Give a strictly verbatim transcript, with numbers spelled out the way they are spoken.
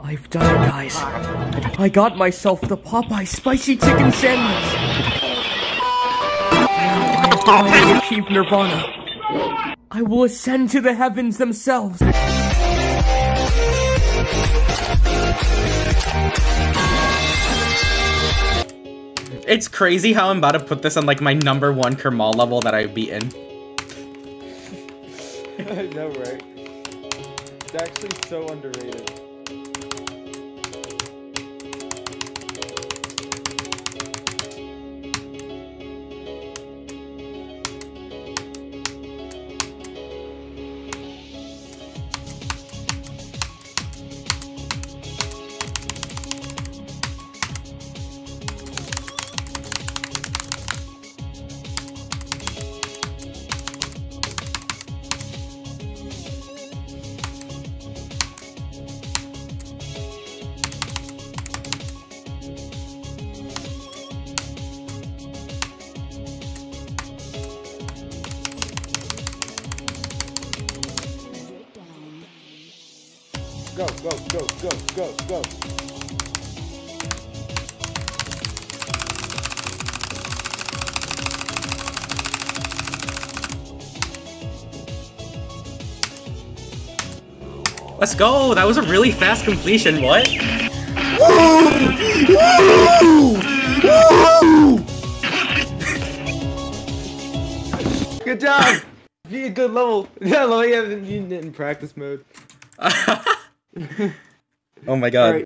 I've done it, guys. I got myself the Popeye spicy chicken sandwich. Now I have finally achieved nirvana. I will ascend to the heavens themselves. It's crazy how I'm about to put this on like my number one KrmaL level that I've beaten. I know, right? It's actually so underrated. Go, go, go, go, go, go. Let's go! That was a really fast completion, what? Good job! Be a good level. Yeah, level, yeah, in practice mode. Oh my god.